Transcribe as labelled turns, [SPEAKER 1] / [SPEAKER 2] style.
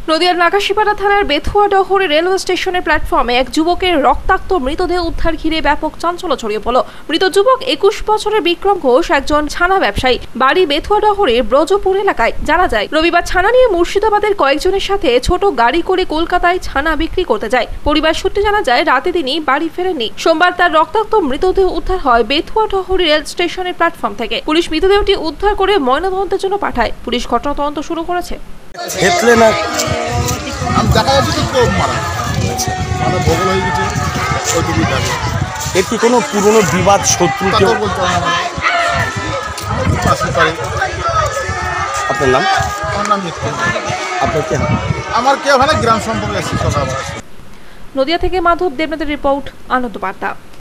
[SPEAKER 1] নদিয়ার নাকাশিপাড়া থানার বেথুয়া ডহরে রেলওয়ে স্টেশনের প্ল্যাটফর্মে এক যুবকের রক্তাক্ত মৃতদেহ উদ্ধার ঘিরে ব্যাপক চাঞ্চল্য ছড়িয়ে পড়ল। মৃত যুবক 21 বছরের বিক্রম ঘোষ একজন ছানা ব্যবসায়ী, বাড়ি বেথুয়া ডহরের ব্রজপুর এলাকায়। জানা যায়, রবিবার ছানা নিয়ে মুর্শিদাবাদের কয়েকজনের সাথে ছোট গাড়ি করে কলকাতায় ছানা বিক্রি করতে যায়। পরিবার সূত্রে জানা যায়, রাতে তিনি বাড়ি ফেরেননি। সোমবার তার রক্তাক্ত মৃতদেহ উদ্ধার হয় বেথুয়া ডহরি রেল স্টেশনের প্ল্যাটফর্ম থেকে। পুলিশ মৃতদেহটি উদ্ধার করে ময়নাতদন্তের জন্য পাঠায়। পুলিশ ঘটনা তদন্ত শুরু করেছে।
[SPEAKER 2] এর কি কোনো পুরনো বিবাদ শত্রু কেউ? আপনার নাম? আপনার কে?
[SPEAKER 3] আমার কে ওখানে গ্রাম সম্পর্কে।
[SPEAKER 1] নদিয়া থেকে মাধব দেবনাথের রিপোর্ট, আনন্দ বার্তা।